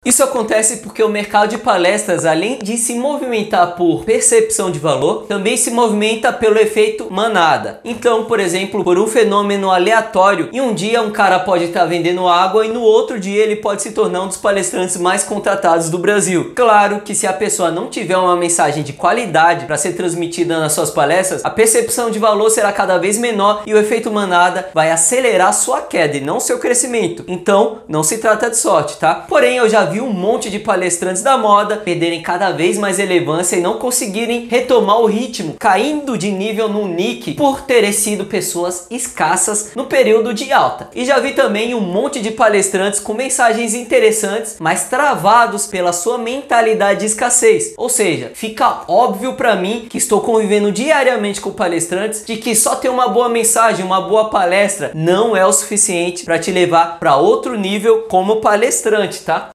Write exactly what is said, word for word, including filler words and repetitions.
Isso acontece porque o mercado de palestras, além de se movimentar por percepção de valor, também se movimenta pelo efeito manada. Então, por exemplo, por um fenômeno aleatório, em um dia um cara pode estar vendendo água e no outro dia ele pode se tornar um dos palestrantes mais contratados do Brasil. Claro que se a pessoa não tiver uma mensagem de qualidade para ser transmitida nas suas palestras, a percepção de valor será cada vez menor e o efeito manada vai acelerar sua queda e não seu crescimento. Então, não se trata de sorte, tá? Porém, eu já vi um monte de palestrantes da moda perderem cada vez mais relevância e não conseguirem retomar o ritmo, caindo de nível no nick por terem sido pessoas escassas no período de alta. E já vi também um monte de palestrantes com mensagens interessantes, mas travados pela sua mentalidade de escassez. Ou seja, fica óbvio para mim, que estou convivendo diariamente com palestrantes, de que só ter uma boa mensagem, uma boa palestra não é o suficiente para te levar para outro nível como palestrante, tá?